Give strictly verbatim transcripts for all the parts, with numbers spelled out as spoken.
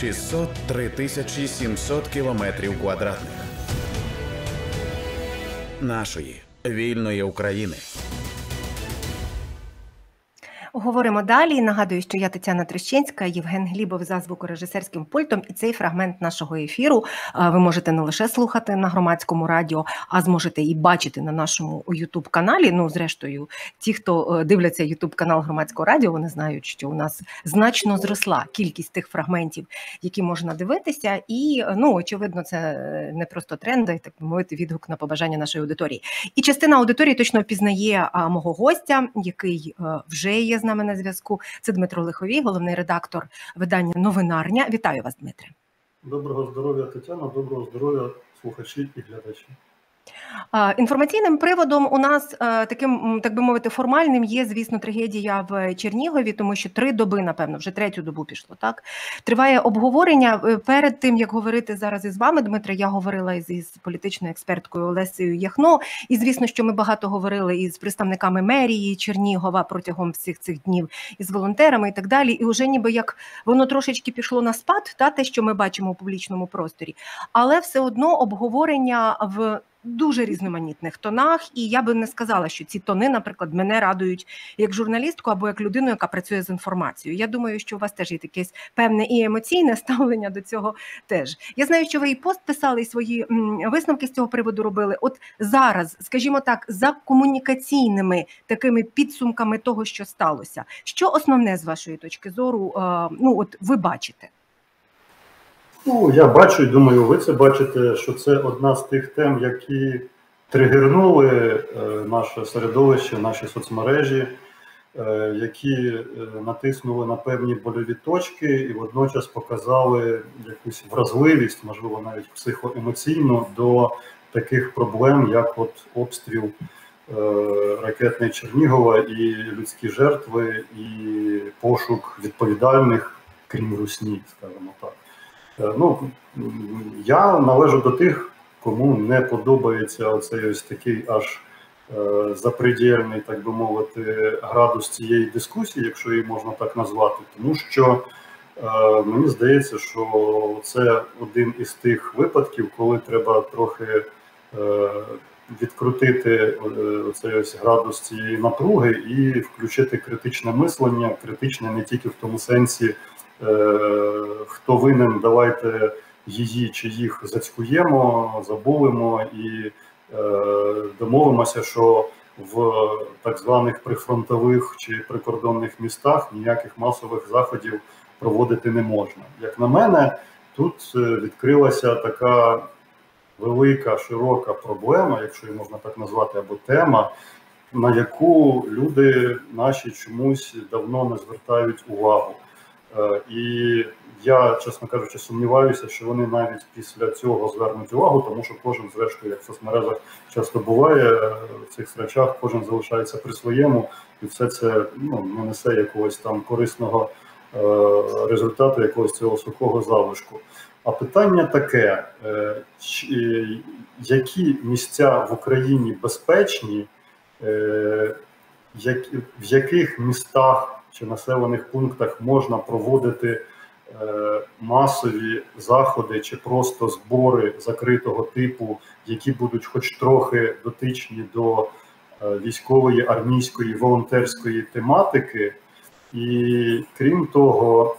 шістсот три тисячі сімсот кілометрів квадратних нашої вільної України. Говоримо далі. Нагадую, що я Тетяна Трещинська, Євген Глібов за звукорежисерським пультом. І цей фрагмент нашого ефіру ви можете не лише слухати на Громадському радіо, а зможете і бачити на нашому ютуб-каналі. Ну, зрештою, ті, хто дивляться ютуб-канал Громадського радіо, вони знають, що у нас значно зросла кількість тих фрагментів, які можна дивитися. І, ну, очевидно, це не просто тренди, так би мовити, відгук на побажання нашої аудиторії. І частина аудиторії точно впізнає мого гостя, який вже є з нами на зв'язку. Це Дмитро Лиховій, головний редактор видання «Новинарня». Вітаю вас, Дмитре. Доброго здоров'я, Тетяна, доброго здоров'я, слухачі і глядачі. Інформаційним приводом у нас таким, так би мовити, формальним є, звісно, трагедія в Чернігові, тому що три доби, напевно, вже третю добу пішло, так? Триває обговорення. Перед тим, як говорити зараз із вами, Дмитре, я говорила із, із політичною експерткою Олесею Яхно, і, звісно, що ми багато говорили із представниками мерії Чернігова протягом всіх цих днів, із волонтерами і так далі, і вже ніби як воно трошечки пішло на спад, та, те, що ми бачимо у публічному просторі, але все одно обговорення в дуже різноманітних тонах, і я би не сказала, що ці тони, наприклад, мене радують як журналістку або як людину, яка працює з інформацією. Я думаю, що у вас теж є якесь певне і емоційне ставлення до цього теж. Я знаю, що ви і пост писали, і свої висновки з цього приводу робили. От зараз, скажімо так, за комунікаційними такими підсумками того, що сталося, що основне з вашої точки зору, ну, от ви бачите? Ну, я бачу і думаю, ви це бачите, що це одна з тих тем, які тригернули е, наше середовище, наші соцмережі, е, які е, натиснули на певні больові точки і водночас показали якусь вразливість, можливо, навіть психоемоційну, до таких проблем, як от обстріл е, ракетний Чернігова і людські жертви, і пошук відповідальних, крім русні, скажімо так. Ну, я належу до тих, кому не подобається оцей ось такий аж е, запредельний, так би мовити, градус цієї дискусії, якщо її можна так назвати, тому що е, мені здається, що це один із тих випадків, коли треба трохи е, відкрутити оцей ось градус цієї напруги і включити критичне мислення, критичне не тільки в тому сенсі, хто винен, давайте її чи їх зацькуємо, забулимо і е, домовимося, що в так званих прифронтових чи прикордонних містах ніяких масових заходів проводити не можна. Як на мене, тут відкрилася така велика, широка проблема, якщо її можна так назвати, або тема, на яку люди наші чомусь давно не звертають увагу. І я, чесно кажучи, сумніваюся, що вони навіть після цього звернуть увагу, тому що кожен, зрештою, як в соцмережах часто буває, в цих речах кожен залишається при своєму, і все це, ну, не несе якогось там корисного е, результату, якогось цього сухого залишку. А питання таке, е, чи, які місця в Україні безпечні, е, як, в яких містах чи населених пунктах можна проводити е, масові заходи чи просто збори закритого типу, які будуть хоч трохи дотичні до е, військової, армійської, волонтерської тематики. І крім того,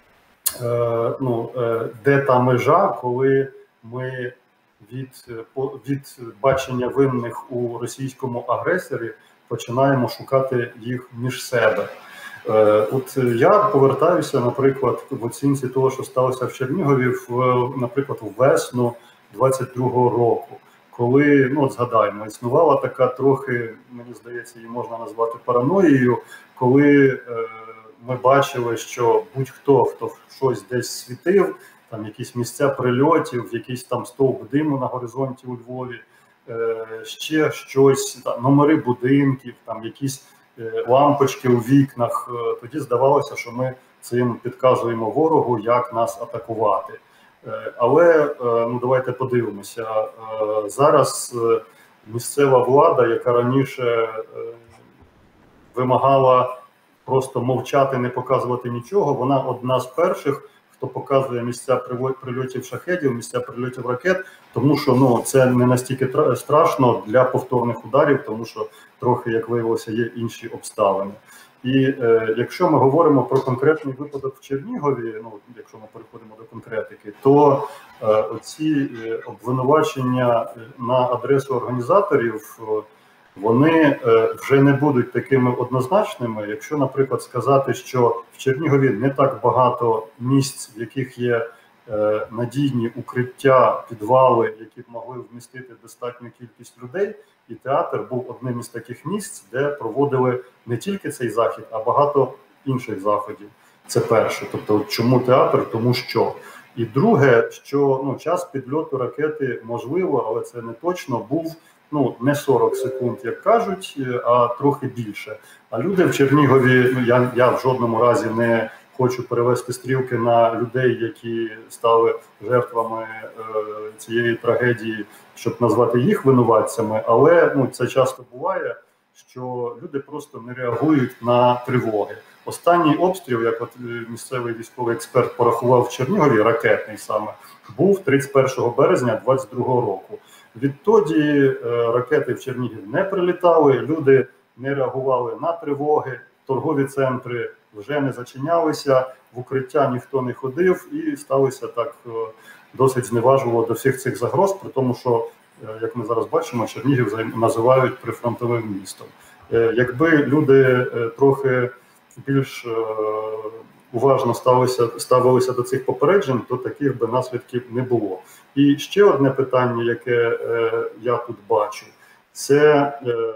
е, ну, е, де та межа, коли ми від, від бачення винних у російському агресорі починаємо шукати їх між себе. От я повертаюся, наприклад, в оцінці того, що сталося в Чернігові, в, наприклад, в весну двадцять другого року, коли, ну от згадаємо, існувала така трохи, мені здається, її можна назвати параноєю, коли е, ми бачили, що будь-хто, хто щось десь світив, там якісь місця прильотів, якийсь там стовп диму на горизонті у Львові, е, ще щось, там, номери будинків, там якісь лампочки у вікнах, тоді здавалося, що ми цим підказуємо ворогу, як нас атакувати. Але, ну, давайте подивимося, зараз місцева влада, яка раніше вимагала просто мовчати, не показувати нічого, вона одна з перших, хто показує місця прильотів шахедів, місця прильотів ракет, тому що ну, це не настільки страшно для повторних ударів, тому що трохи, як виявилося, є інші обставини. І е, якщо ми говоримо про конкретний випадок в Чернігові, ну, якщо ми переходимо до конкретики, то е, оці обвинувачення на адресу організаторів, вони е, вже не будуть такими однозначними. Якщо, наприклад, сказати, що в Чернігові не так багато місць, в яких є е, надійні укриття, підвали, які б могли вмістити достатню кількість людей, і театр був одним із таких місць, де проводили не тільки цей захід, а багато інших заходів. Це перше. Тобто, чому театр? Тому що. І друге, що ну, час підльоту ракети можливо, але це не точно, був ну, не сорок секунд, як кажуть, а трохи більше. А люди в Чернігові, ну, я, я в жодному разі не хочу перевести стрілки на людей, які стали жертвами е, цієї трагедії, щоб назвати їх винуватцями, але ну, це часто буває, що люди просто не реагують на тривоги. Останній обстріл, як от місцевий військовий експерт порахував в Чернігові, ракетний саме, був тридцять першого березня двадцять другого року. Відтоді е, ракети в Чернігів не прилітали, люди не реагували на тривоги, торгові центри вже не зачинялися, в укриття ніхто не ходив і сталося так е, досить зневажливо до всіх цих загроз, при тому, що, е, як ми зараз бачимо, Чернігів називають прифронтовим містом. Е, якби люди е, трохи більш е, уважно ставилися, ставилися до цих попереджень, то таких би наслідків не було. І ще одне питання, яке е, я тут бачу, це е,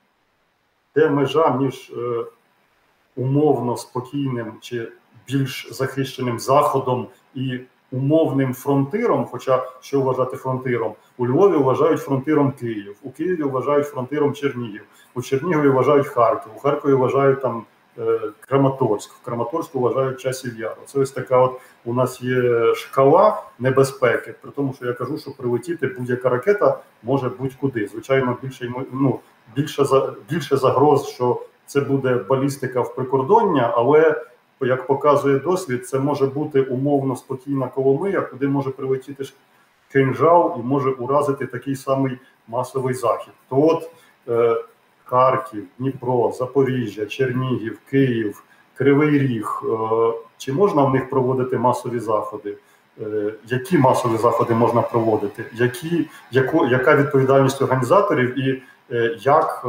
де межа між е, умовно спокійним чи більш захищеним Заходом і умовним фронтиром, хоча що вважати фронтиром? У Львові вважають фронтиром Київ, у Києві вважають фронтиром Чернігів, у Чернігові вважають Харків, у Харкові вважають там Краматорськ, в Краматорську вважають Часів Яру. Це ось така от у нас є шкала небезпеки, при тому, що я кажу, що прилетіти будь-яка ракета може будь-куди. Звичайно, більше, ну, більше, більше загроз, що це буде балістика в прикордоння, але, як показує досвід, це може бути умовно спокійна Коломия, куди може прилетіти кинжал і може уразити такий самий масовий захід. То от е, Харків, Дніпро, Запоріжжя, Чернігів, Київ, Кривий Ріг. Чи можна в них проводити масові заходи? Які масові заходи можна проводити? Які, яку, яка відповідальність організаторів і як,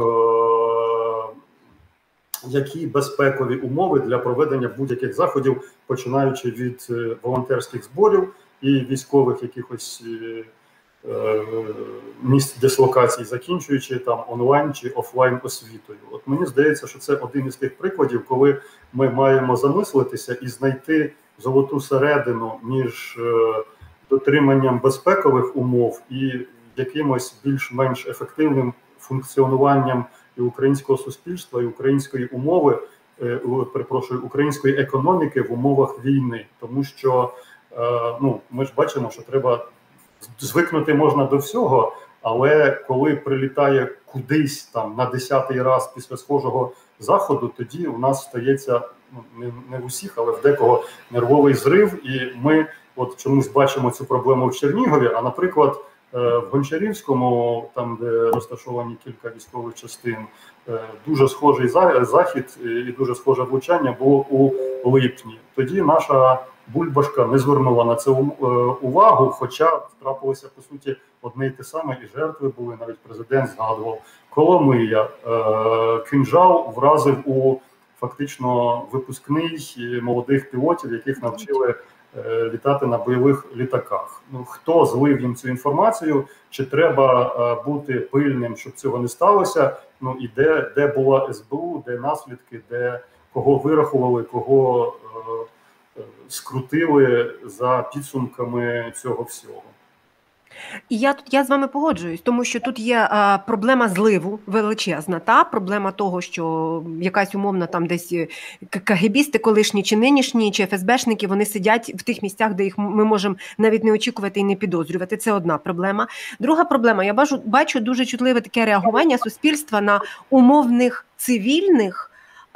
які безпекові умови для проведення будь-яких заходів, починаючи від волонтерських зборів і військових якихось місць дислокації, закінчуючи там онлайн чи офлайн освітою. От мені здається, що це один із тих прикладів, коли ми маємо замислитися і знайти золоту середину між е, дотриманням безпекових умов і якимось більш-менш ефективним функціонуванням і українського суспільства, і української умови, е, перепрошую, української економіки в умовах війни. Тому що е, ну, ми ж бачимо, що треба звикнути можна до всього, але коли прилітає кудись там на десятий раз після схожого заходу, тоді у нас стається, ну, не, не в усіх, але в декого нервовий зрив, і ми от чомусь бачимо цю проблему в Чернігові, а, наприклад, в Гончарівському, там, де розташовані кілька військових частин, дуже схожий захід і дуже схоже влучання було у липні. Тоді наша Бульбашка не звернула на це увагу, хоча трапилося, по суті, одне й те саме, і жертви були, навіть президент згадував. Коломия, кинжал вразив у фактично випускний молодих пілотів, яких навчили літати на бойових літаках. Ну, хто злив їм цю інформацію, чи треба бути пильним, щоб цього не сталося, ну і де, де була ес бе у, де наслідки, де кого вирахували, кого е, скрутили за підсумками цього всього. І я тут я з вами погоджуюсь, тому що тут є а, проблема зливу величезна, та проблема того, що якась умовна там десь кагебісти колишні чи нинішні, чи еф ес бешники, вони сидять в тих місцях, де їх ми можемо навіть не очікувати і не підозрювати. Це одна проблема. Друга проблема, я бачу, бачу дуже чутливе таке реагування суспільства на умовних цивільних,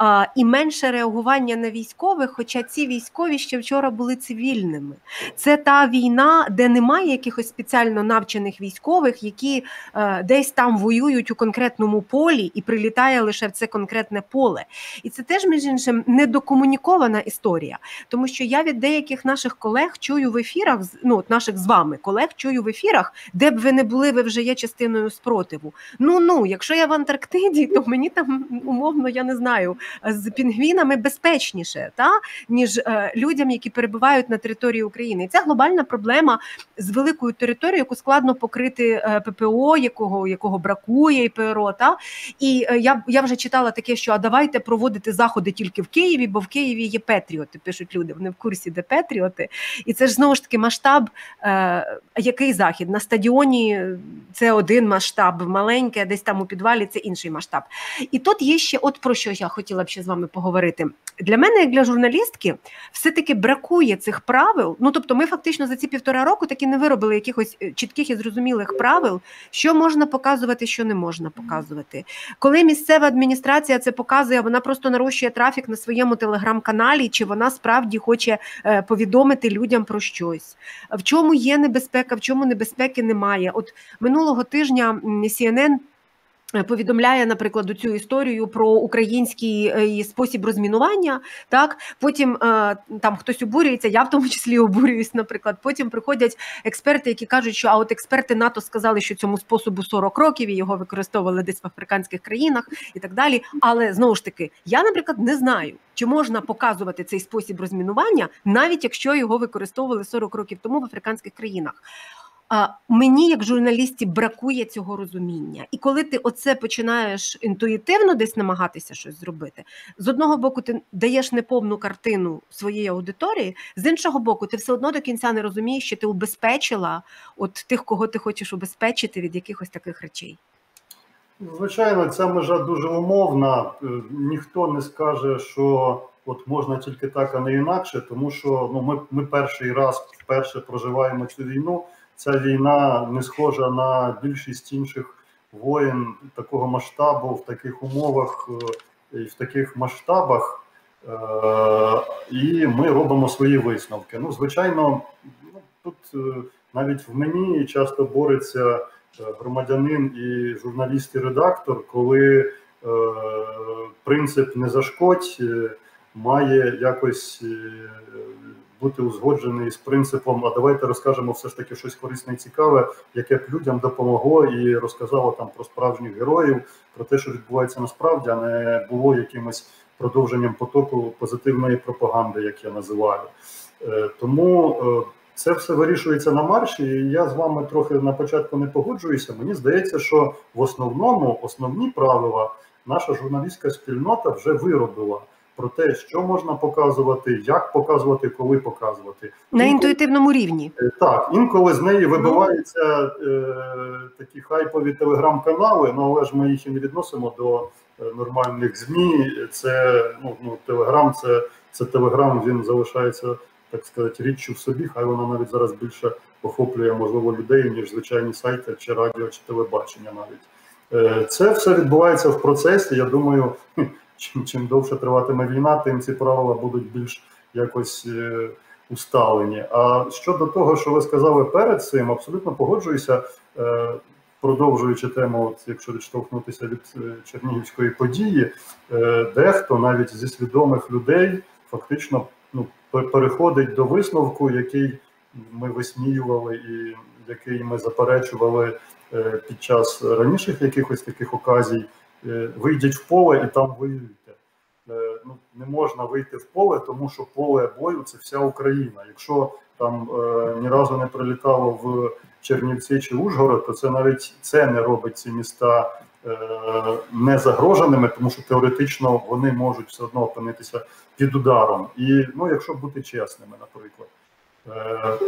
а, і менше реагування на військових, хоча ці військові ще вчора були цивільними. Це та війна, де немає якихось спеціально навчених військових, які е, десь там воюють у конкретному полі і прилітає лише в це конкретне поле. І це теж, між іншим, недокомунікована історія. Тому що я від деяких наших колег чую в ефірах, ну, от наших з вами колег чую в ефірах, де б ви не були, ви вже є частиною спротиву. Ну-ну, якщо я в Антарктиді, то мені там, умовно, я не знаю, з пінгвінами безпечніше, та, ніж е, людям, які перебувають на території України. І це глобальна проблема з великою територією, яку складно покрити е, ППО, якого, якого бракує, і ПРО. Та? І е, я, я вже читала таке, що а давайте проводити заходи тільки в Києві, бо в Києві є Петріоти, пишуть люди, вони в курсі, де Петріоти. І це ж знову ж таки масштаб, е, який захід? На стадіоні це один масштаб, маленький, а десь там у підвалі це інший масштаб. І тут є ще, от про що я хотіла б ще з вами поговорити. Для мене, як для журналістки, все-таки бракує цих правил. Ну, тобто ми фактично за ці півтора року таки не виробили якихось чітких і зрозумілих правил, що можна показувати, що не можна показувати. Коли місцева адміністрація це показує, вона просто нарощує трафік на своєму телеграм-каналі, чи вона справді хоче повідомити людям про щось. В чому є небезпека, в чому небезпеки немає. От минулого тижня Сі Ен Ен повідомляє, наприклад, цю історію про український спосіб розмінування, так, потім там хтось обурюється, я в тому числі обурююсь, наприклад, потім приходять експерти, які кажуть, що а от експерти НАТО сказали, що цьому способу сорок років і його використовували десь в африканських країнах і так далі, але знову ж таки, я, наприклад, не знаю, чи можна показувати цей спосіб розмінування, навіть якщо його використовували сорок років тому в африканських країнах. А мені, як журналісті, бракує цього розуміння. І коли ти оце починаєш інтуїтивно десь намагатися щось зробити, з одного боку ти даєш неповну картину своєї аудиторії, з іншого боку ти все одно до кінця не розумієш, що ти убезпечила от тих, кого ти хочеш убезпечити від якихось таких речей. Звичайно, ця межа дуже умовна. Ніхто не скаже, що от можна тільки так, а не інакше, тому що ну, ми, ми перший раз вперше проживаємо цю війну. Ця війна не схожа на більшість інших воєн такого масштабу, в таких умовах і в таких масштабах, і ми робимо свої висновки. Ну, звичайно, тут навіть в мені часто бореться громадянин і журналіст, і редактор, коли принцип «не зашкодь» має якось бути узгоджений з принципом, а давайте розкажемо все ж таки щось корисне і цікаве, яке б людям допомогло і розказало там про справжніх героїв, про те, що відбувається насправді, а не було якимось продовженням потоку позитивної пропаганди, як я називаю. Тому це все вирішується на марші, і я з вами трохи на початку не погоджуюся. Мені здається, що в основному, основні правила наша журналістська спільнота вже виробила. Про те, що можна показувати, як показувати, коли показувати. На інтуїтивному рівні. Так, інколи з неї вибиваються е, такі хайпові телеграм-канали, ну, але ж ми їх і не відносимо до е, нормальних ЗМІ. Це, ну, ну, телеграм, це, це телеграм, він залишається, так сказати, річчю в собі, хай вона навіть зараз більше охоплює, можливо, людей, ніж звичайні сайти, чи радіо, чи телебачення навіть. Е, це все відбувається в процесі, я думаю, Чим, чим довше триватиме війна, тим ці правила будуть більш якось е, усталені. А щодо того, що ви сказали перед цим, абсолютно погоджуюся, е, продовжуючи тему, от, якщо відштовхнутися від е, чернігівської події, е, дехто навіть зі свідомих людей фактично ну, переходить до висновку, який ми висміювали і який ми заперечували е, під час раніших якихось таких оказій. Вийдіть в поле і там воюйте. Ну, не можна вийти в поле, тому що поле бою – це вся Україна. Якщо там е, ні разу не прилітало в Чернівці чи Ужгород, то це навіть це не робить ці міста е, не загроженими, тому що теоретично вони можуть все одно опинитися під ударом. І, ну, якщо бути чесними, наприклад, е,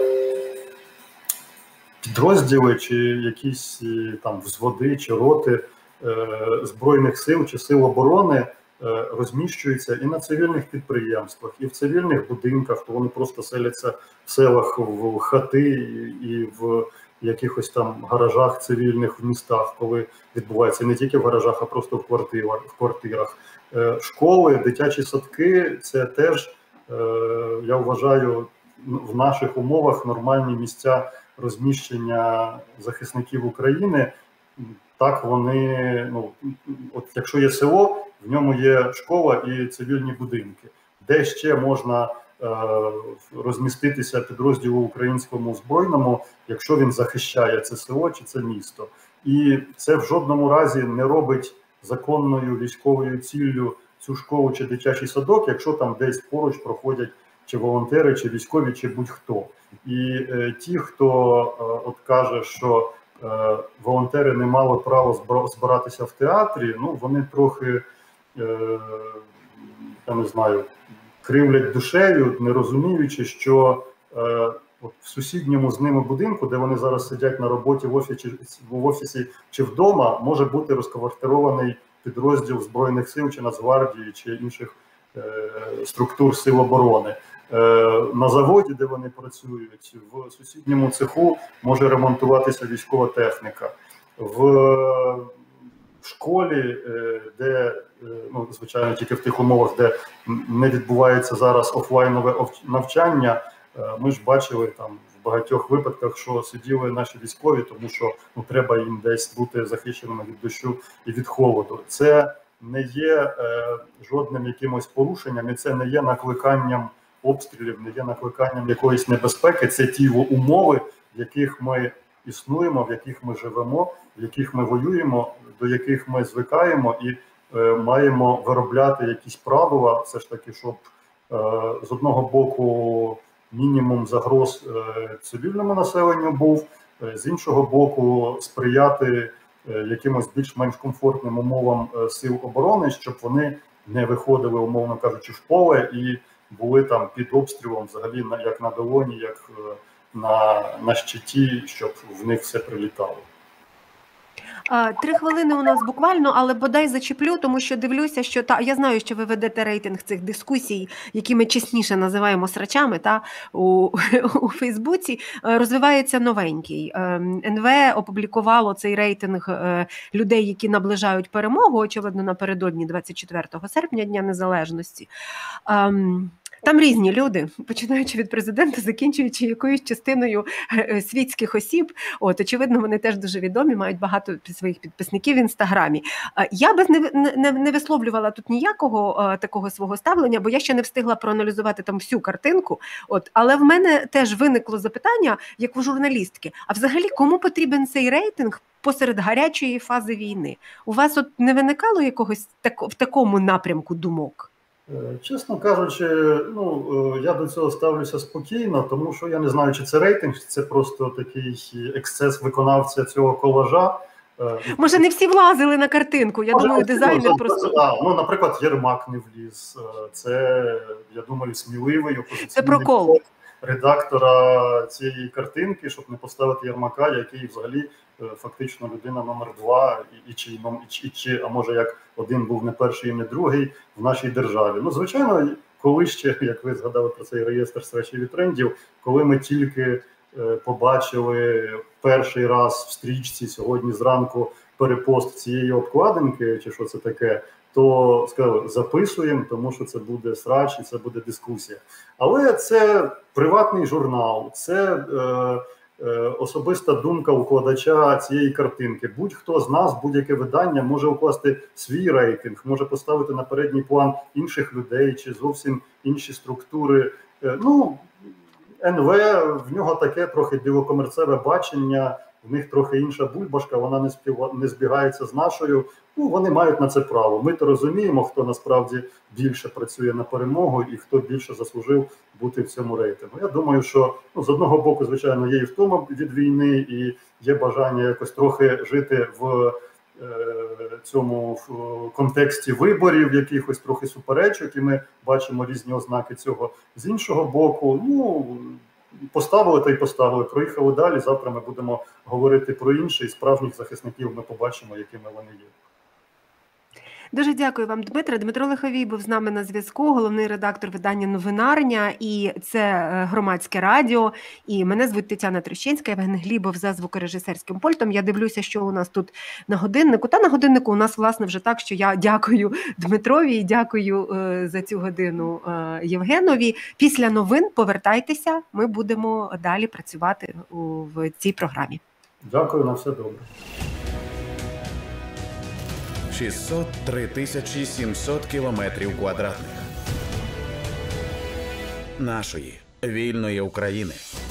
підрозділи чи якісь там взводи чи роти Збройних сил чи сил оборони розміщуються і на цивільних підприємствах, і в цивільних будинках, то вони просто селяться в селах в хати і в якихось там гаражах цивільних в містах, коли відбувається не тільки в гаражах, а просто в квартирах. В квартирах. Школи, дитячі садки – це теж, я вважаю, в наших умовах нормальні місця розміщення захисників України. Так вони, ну, от якщо є село, в ньому є школа і цивільні будинки. Де ще можна е, розміститися підрозділу українському збройному, якщо він захищає це село чи це місто. І це в жодному разі не робить законною військовою ціллю цю школу чи дитячий садок, якщо там десь поруч проходять чи волонтери, чи військові, чи будь-хто. І е, ті, хто е, от каже, що е, волонтери не мали права збиратися в театрі, ну вони трохи, е, я не знаю, кривлять душею, не розуміючи, що е, от в сусідньому з ними будинку, де вони зараз сидять на роботі в офісі, в офісі чи вдома, може бути розквартирований підрозділ Збройних сил, чи Нацгвардії, чи інших е, структур сил оборони. На заводі, де вони працюють, в сусідньому цеху може ремонтуватися військова техніка. В школі, де, ну, звичайно, тільки в тих умовах, де не відбувається зараз офлайнове навчання, ми ж бачили там в багатьох випадках, що сиділи наші військові, тому що ну, треба їм десь бути захищеними від дощу і від холоду. Це не є е, жодним якимось порушенням, і це не є накликанням обстрілів, не є накликанням якоїсь небезпеки. Це ті умови, в яких ми існуємо, в яких ми живемо, в яких ми воюємо, до яких ми звикаємо і е, маємо виробляти якісь правила, все ж таки, щоб е, з одного боку мінімум загроз е, цивільному населенню був, е, з іншого боку сприяти е, якимось більш-менш комфортним умовам е, сил оборони, щоб вони не виходили, умовно кажучи, в поле і були там під обстрілом взагалі як на долоні, як на, на щиті, щоб в них все прилітало. Три хвилини у нас буквально, але бодай зачеплю, тому що дивлюся, що та я знаю, що ви ведете рейтинг цих дискусій, які ми частіше називаємо срачами, та у, у Фейсбуці. Розвивається новенький. ен ве опублікувало цей рейтинг людей, які наближають перемогу, очевидно, напередодні двадцять четвертого серпня, Дня Незалежності. Там різні люди, починаючи від президента, закінчуючи якоюсь частиною світських осіб. От, очевидно, вони теж дуже відомі, мають багато своїх підписників в Інстаграмі. Я би не, не, не висловлювала тут ніякого а, такого свого ставлення, бо я ще не встигла проаналізувати там всю картинку. От, але в мене теж виникло запитання, як у журналістки, а взагалі кому потрібен цей рейтинг посеред гарячої фази війни? У вас от не виникало якогось так, в такому напрямку думок? Чесно кажучи, ну я до цього ставлюся спокійно, тому що я не знаю, чи це рейтинг, чи це просто такий ексцес виконавця цього колажа. Може, не всі влазили на картинку, я Може, думаю, дизайнер ну, просто... А, ну, наприклад, Єрмак не вліз, це, я думаю, сміливий опозиційний редактора цієї картинки, щоб не поставити Єрмака, який взагалі фактично людина номер два, і, і, чи, і, чи, а може як один був не перший і не другий в нашій державі. Ну, звичайно, коли ще, як ви згадали про цей реєстр срачів і трендів, коли ми тільки е, побачили перший раз в стрічці сьогодні зранку перепост цієї обкладинки, чи що це таке, то сказали, записуємо, тому що це буде срач і це буде дискусія. Але це приватний журнал, це е, е, особиста думка укладача цієї картинки. Будь-хто з нас, будь-яке видання може укласти свій рейтинг, може поставити на передній план інших людей чи зовсім інші структури. Е, ну, ен ве, в нього таке трохи білокомерцеве бачення, в них трохи інша бульбашка, вона не, спів... не збігається з нашою. Ну, вони мають на це право. Ми то розуміємо, хто насправді більше працює на перемогу і хто більше заслужив бути в цьому рейтингу. Я думаю, що ну, з одного боку, звичайно, є і втома від війни, і є бажання якось трохи жити в е, цьому в контексті виборів, якихось трохи суперечок, і ми бачимо різні ознаки цього. З іншого боку, ну... поставили та й поставили, проїхали далі, завтра ми будемо говорити про інше, і справжніх захисників ми побачимо, якими вони є. Дуже дякую вам, Дмитре. Дмитро Лиховій був з нами на зв'язку, головний редактор видання «Новинарня», і це громадське радіо. І мене звуть Тетяна Трощинська, Євген Глібов за звукорежисерським пультом. Я дивлюся, що у нас тут на годиннику. Та на годиннику у нас, власне, вже так, що я дякую Дмитрові і дякую е, за цю годину е, Євгенові. Після новин повертайтеся, ми будемо далі працювати у, в цій програмі. Дякую, на все добре. шістсот три тисячі сімсот кілометрів квадратних нашої вільної України.